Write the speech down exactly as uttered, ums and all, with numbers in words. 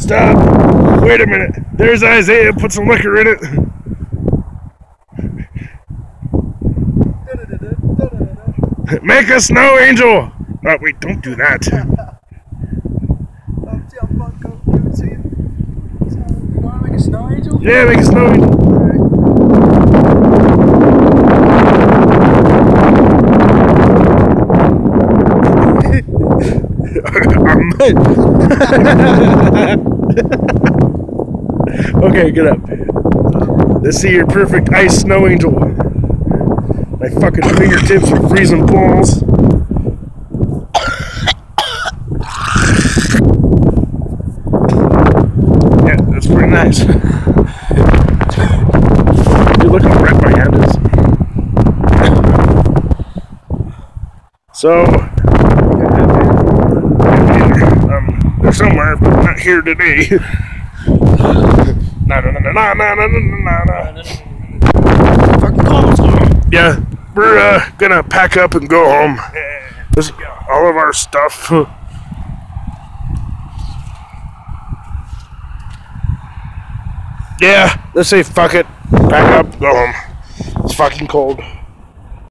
Stop. Wait a minute. There's Isaiah. Put some liquor in it. Make a snow angel. Oh, wait, don't do that. You want to make a snow angel? Yeah, make a snow angel. Okay, get up. Let's see your perfect ice snow angel. My fucking fingertips are freezing balls. Yeah, that's pretty nice. Dude, look how red my hand is. So, um, they're somewhere, but not here today. No, no, no, no, no, no, no, no, no, no. Fucking calls on. Yeah, we're uh, gonna pack up and go home. This is all of our stuff. Yeah, let's say fuck it. Pack up, go home. It's fucking cold.